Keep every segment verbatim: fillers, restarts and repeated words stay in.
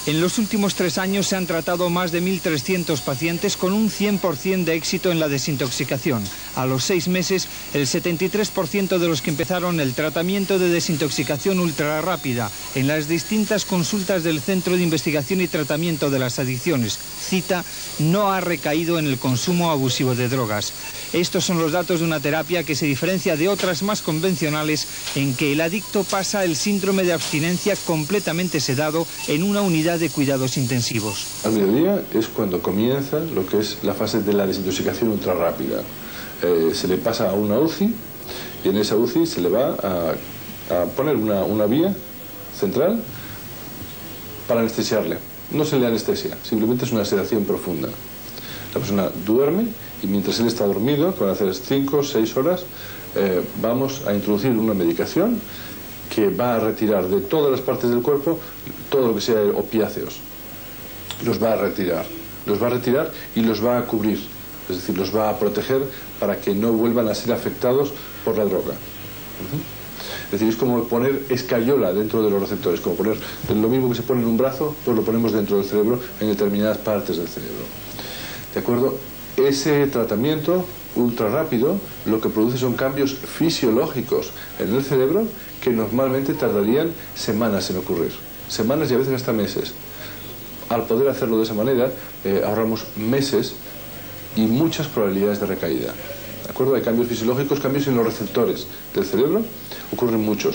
En los últimos tres años se han tratado más de mil trescientos pacientes con un cien por cien de éxito en la desintoxicación. A los seis meses, el setenta y tres por ciento de los que empezaron el tratamiento de desintoxicación ultrarrápida en las distintas consultas del Centro de Investigación y Tratamiento de las Adicciones, CITA, no ha recaído en el consumo abusivo de drogas. Estos son los datos de una terapia que se diferencia de otras más convencionales en que el adicto pasa el síndrome de abstinencia completamente sedado en una unidad de cuidados intensivos. Al mediodía es cuando comienza lo que es la fase de la desintoxicación ultrarrápida. Eh, se le pasa a una U C I y en esa U C I se le va a, a poner una, una vía central para anestesiarle. No se le anestesia, simplemente es una sedación profunda. La persona duerme y mientras él está dormido, que van a hacer cinco o seis horas, eh, vamos a introducir una medicación que va a retirar de todas las partes del cuerpo todo lo que sea opiáceos. Los va a retirar, los va a retirar y los va a cubrir, es decir, los va a proteger para que no vuelvan a ser afectados por la droga. Uh-huh. Es decir, es como poner escayola dentro de los receptores, como poner lo mismo que se pone en un brazo, pues lo ponemos dentro del cerebro, en determinadas partes del cerebro. ¿De acuerdo? Ese tratamiento ultra rápido lo que produce son cambios fisiológicos en el cerebro que normalmente tardarían semanas en ocurrir. Semanas y a veces hasta meses. Al poder hacerlo de esa manera, eh, ahorramos meses y muchas probabilidades de recaída. ¿De acuerdo? Hay cambios fisiológicos, cambios en los receptores del cerebro, ocurren muchos,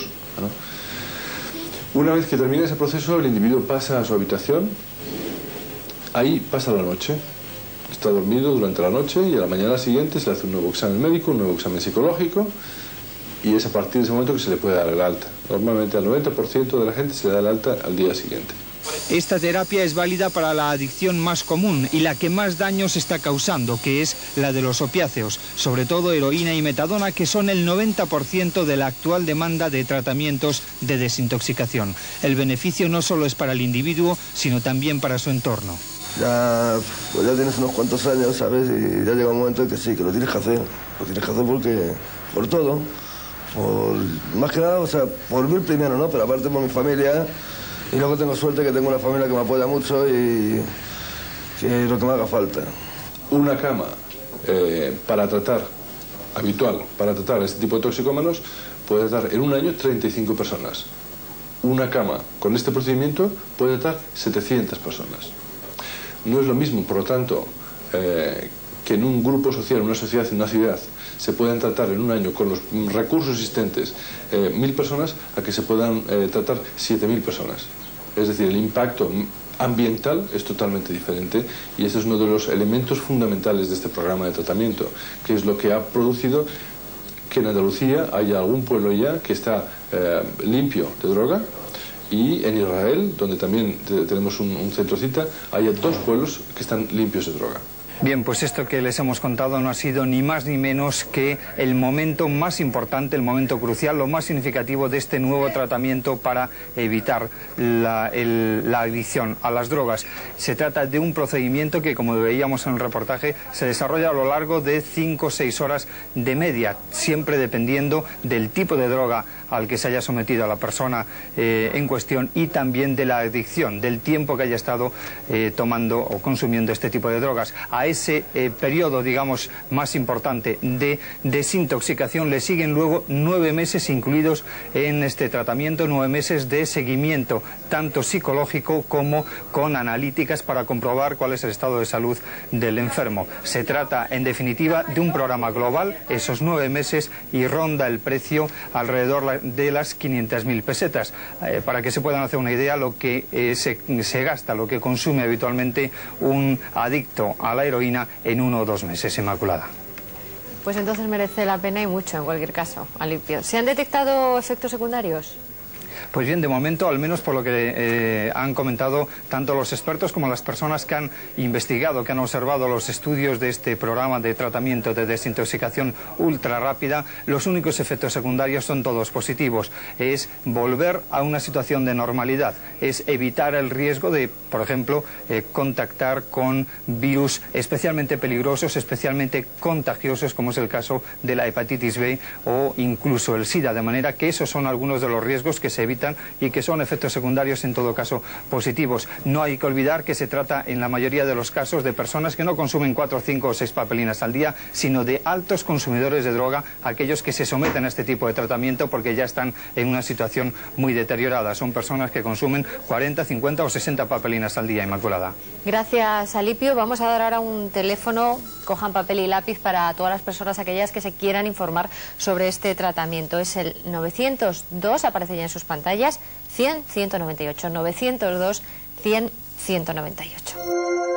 ¿no? Una vez que termina ese proceso, el individuo pasa a su habitación, ahí pasa la noche. Está dormido durante la noche y a la mañana siguiente se le hace un nuevo examen médico, un nuevo examen psicológico y es a partir de ese momento que se le puede dar el alta. Normalmente al noventa por ciento de la gente se le da el alta al día siguiente. Esta terapia es válida para la adicción más común y la que más daños está causando, que es la de los opiáceos, sobre todo heroína y metadona, que son el noventa por ciento de la actual demanda de tratamientos de desintoxicación. El beneficio no solo es para el individuo, sino también para su entorno. Ya, pues ya tienes unos cuantos años, ¿sabes? Y ya llega un momento en que sí, que lo tienes que hacer. Lo tienes que hacer porque, por todo. Por, más que nada, o sea, por mí primero, ¿no? Pero aparte por mi familia. Y luego tengo suerte que tengo una familia que me apoya mucho y que es lo que me haga falta. Una cama eh, para tratar, habitual, para tratar este tipo de toxicómanos, puede tratar en un año treinta y cinco personas. Una cama con este procedimiento puede tratar setecientas personas. No es lo mismo, por lo tanto, eh, que en un grupo social, en una sociedad, en una ciudad, se puedan tratar en un año con los recursos existentes eh, mil personas a que se puedan eh, tratar siete mil personas. Es decir, el impacto ambiental es totalmente diferente y este es uno de los elementos fundamentales de este programa de tratamiento, que es lo que ha producido que en Andalucía haya algún pueblo ya que está eh, limpio de droga. Y en Israel, donde también tenemos un, un centro cita, hay dos pueblos que están limpios de droga. Bien, pues esto que les hemos contado no ha sido ni más ni menos que el momento más importante, el momento crucial, lo más significativo de este nuevo tratamiento para evitar la, el, la adicción a las drogas. Se trata de un procedimiento que, como veíamos en el reportaje, se desarrolla a lo largo de cinco o seis horas de media, siempre dependiendo del tipo de droga al que se haya sometido a la persona eh, en cuestión y también de la adicción, del tiempo que haya estado eh, tomando o consumiendo este tipo de drogas. A ese eh, periodo, digamos, más importante de desintoxicación le siguen luego nueve meses incluidos en este tratamiento, nueve meses de seguimiento, tanto psicológico como con analíticas para comprobar cuál es el estado de salud del enfermo. Se trata, en definitiva, de un programa global, esos nueve meses, y ronda el precio alrededor de las quinientas mil pesetas. Eh, para que se puedan hacer una idea, lo que eh, se, se gasta, lo que consume habitualmente un adicto a la heroína en uno o dos meses, Inmaculada. Pues entonces merece la pena y mucho, en cualquier caso, Alimpio. ¿Se han detectado efectos secundarios? Pues bien, de momento, al menos por lo que eh, han comentado tanto los expertos como las personas que han investigado, que han observado los estudios de este programa de tratamiento de desintoxicación ultra rápida, los únicos efectos secundarios son todos positivos. Es volver a una situación de normalidad, es evitar el riesgo de, por ejemplo, eh, contactar con virus especialmente peligrosos, especialmente contagiosos, como es el caso de la hepatitis B o incluso el SIDA, de manera que esos son algunos de los riesgos que se evitan y que son efectos secundarios en todo caso positivos. No hay que olvidar que se trata en la mayoría de los casos de personas que no consumen cuatro, cinco o seis papelinas al día, sino de altos consumidores de droga, aquellos que se someten a este tipo de tratamiento porque ya están en una situación muy deteriorada. Son personas que consumen cuarenta, cincuenta o sesenta papelinas al día, Inmaculada. Gracias, Alipio. Vamos a dar ahora un teléfono, cojan papel y lápiz para todas las personas, aquellas que se quieran informar sobre este tratamiento. Es el novecientos dos, aparece ya en sus pantallas, cien, ciento noventa y ocho, novecientos dos, cien, ciento noventa y ocho.